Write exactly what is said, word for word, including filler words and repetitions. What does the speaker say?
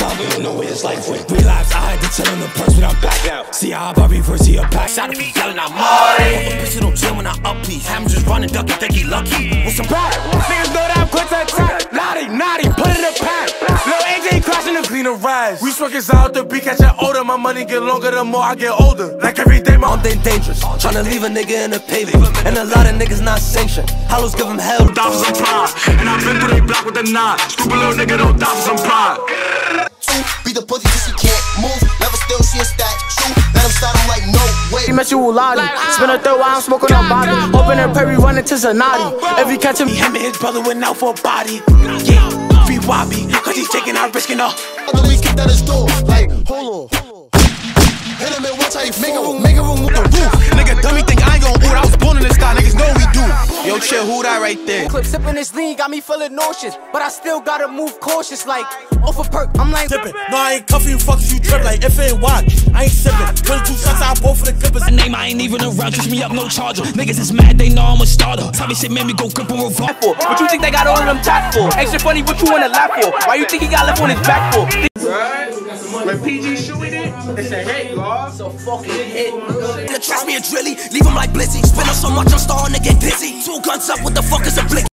time, we don't know where his life went. Relapse, I had to tell him the perks, but I'm back now. See how I pop reverse, he a pack. Shot up, he yelling out Marty. Pistol don't chill when I up piece. I'm just running, duck, you think he lucky. With some back, niggas know that I'm quick to attack. Naughty, naughty, put it in a pack. Lil A J crashing the cleaner rise. We smoking out the beat, catching older. My money get longer the more I get older. Like every day, my own thing dangerous. Tryna leave a nigga in the pavement. And a lot of niggas not sanctioned. Hollows give him hell. Die for some pride. And I've been through they block with a nine. Stupid little nigga don't die for some pride. Two, beat the pussy till she can't move. Never still see a stat true. Let him start him like no way. He met you with Lottie. Spin a third while I'm smoking on body. Open her Perry running to Zanati. If he catch him, him and his brother went out for a body. Yeah, be wobbly, cause he's taking our risk and all. Then we kicked out his door. Like, hold on. Hit him in one time, make a room, make a room with the roof. Nigga dummy think I ain't gon' oot. I was born in this style, niggas know we do. Yo, chill, who that right there? Clip sipping this lean got me feeling nauseous, but I still gotta move cautious. Like off a perk, I'm like sippin'. No, I ain't cuffing you, fuckers, you trip like if it ain't watch. I ain't sippin'. twenty-two shots, I bought for the clippers. My name, I ain't even around, catch me up, no charger. Niggas is mad, they know I'm a starter. Tommy shit made me go grip on revolver. What you think they got all of them tats for? Extra funny, what you wanna laugh for? Why you think he got left on his back for? Right? When P G shooting it, it's a hit, y'all. So fucking hit. Trust me, a drilly, leave him like Blizzy. Spin up so much, I'm starting to get dizzy. Two guns up, what the fuck is a blick?